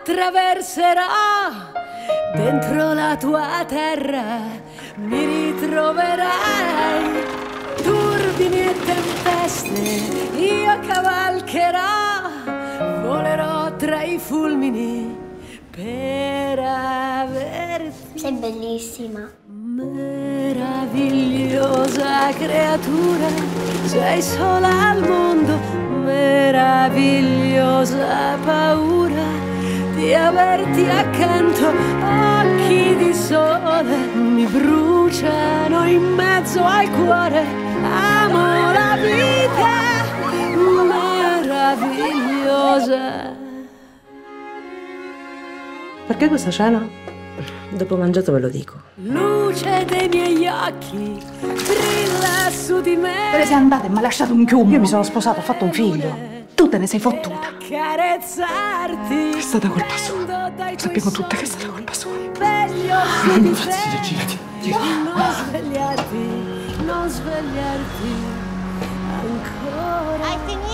attraverserò dentro la tua terra, mi ritroverai. Turbini e tempeste io cavalcherò, volerò tra i fulmini per averti. Sei bellissima. Meravigliosa creatura, sei sola al mondo, meravigliosa paura di averti accanto. Occhi di sole mi bruciano in mezzo al cuore, amo la vita meravigliosa. Perché questa cena? Dopo mangiato ve lo dico. Luce dei miei occhi brilla su di me. Te ne sei andata e mi ha lasciato un chiumo. Io mi sono sposato, ho fatto un figlio. Tu te ne sei fottuta. Carezzarti. È stata colpa sua. Sappiamo tutte che è stata colpa sua. Non mi fastidio, girati. Non svegliarti, non svegliarti ancora. Hai finito?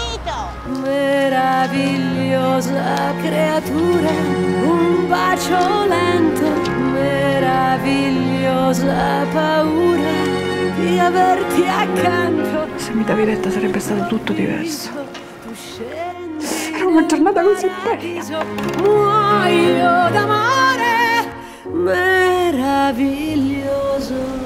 Meravigliosa creatura, un bacio lento, meravigliosa paura di averti accanto. Se mi davi retta sarebbe stato tutto diverso. Tu scendi, era una giornata così bella. Muoio d'amore meraviglioso.